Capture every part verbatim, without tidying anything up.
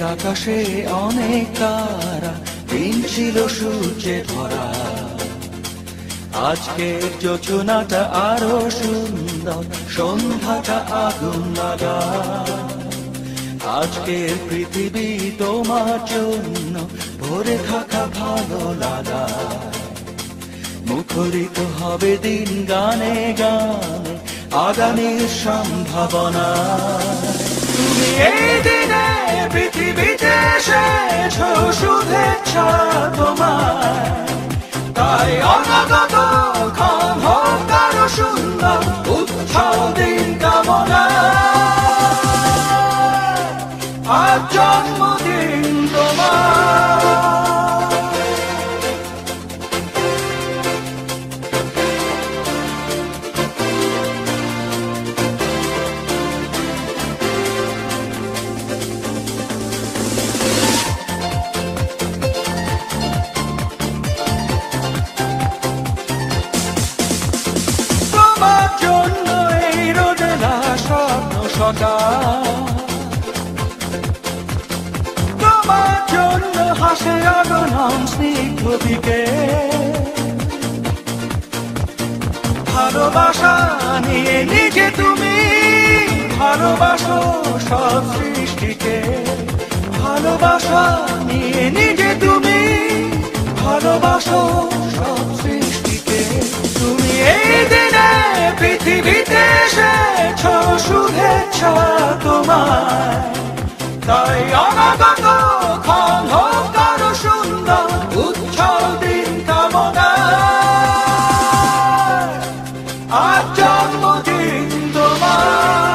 আকাশে অনেক তারা, দিন ছিল সূর্যে ভরা। আজকের যোজনাটা আরো সুন্দর, সন্ধ্যাটা আগুন লাগা। আজকের পৃথিবী তোমার জন্য ভরে থাকা ভালো লাগা। মুখরিত হবে দিন গানে গানে, আগামীর সম্ভাবনা। তুমি এই দিনে পৃথিবীতে এসেছো, শুভেচ্ছা তোমার। তাই অনাগত ক্ষণ হোক আরো সুন্দর, উৎসব দিন কামনা। আজ জন্মদিন তোমার। তোমার জন্য এই রোদেলা স্বপ্ন সকাল, তোমার জন্য হাসে আগনম স্নিগ্ধ দিকে। ভালোবাসা নিয়ে নিজে তুমি ভালোবাসো সব সৃষ্টিকে। ভালোবাসা নিয়ে নিজে তুমি ভালোবাসো সব সৃষ্টিকে। তুমি এই দিনে পৃথিবীতে এসেছো, শুভেচ্ছা তোমার। তাই অনাগত ক্ষণ হোক আরো সুন্দর, উৎসব দিন কামনা। আজ জন্মদিন তোমার।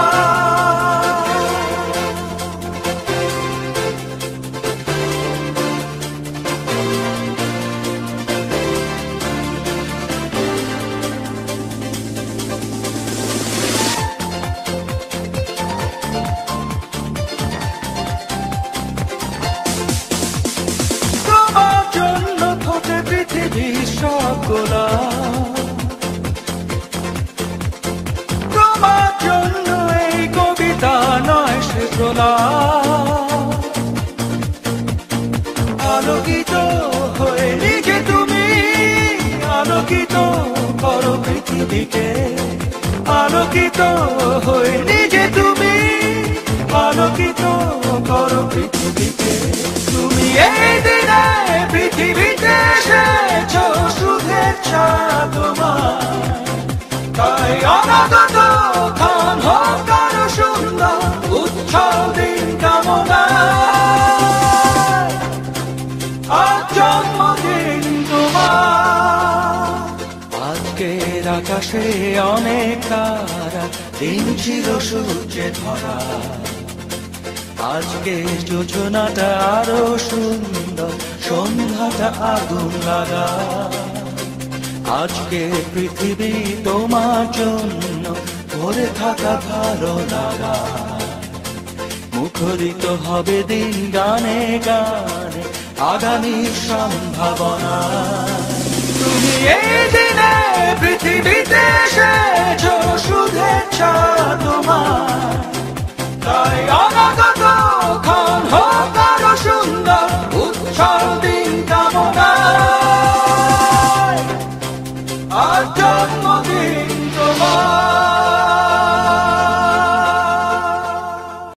তোমার জন্য এই কবিতা নয় সে প্রলাপ। আলোকিত হয়ে নিজে তুমি আলোকিত করো পৃথিবীকে। আলোকিত হয়ে নিজে তুমি আলোকিত করো পৃথিবীকে। তুমি এই দিনে পৃথিবীতে এসেছো, শুভেচ্ছা তোমার। তাই অনাগত ক্ষণ হোক আরো সুন্দর, উৎসব দিন কামনা। আজ জন্মদিন তোমার। আজকের আকাশে অনেক তারা, দিন ছিল সূর্যে ধরা। আজকে যোজনাটা আরো সুন্দর, সন্ধ্যাটা আগুন লাগা। আজকে পৃথিবী তোমার জন্য ভরে থাকা ভালো লাগা। মুখরিত হবে দিন গানে গানে, আগামীর সম্ভাবনা। তুমি এই দিনে পৃথিবীতে এসেছো, শুভেচ্ছা তোমার। তাই অনাগত ক্ষণ হোক আরো সুন্দর, উৎসব দিন কামনা। আজ জন্মদিন তোমার।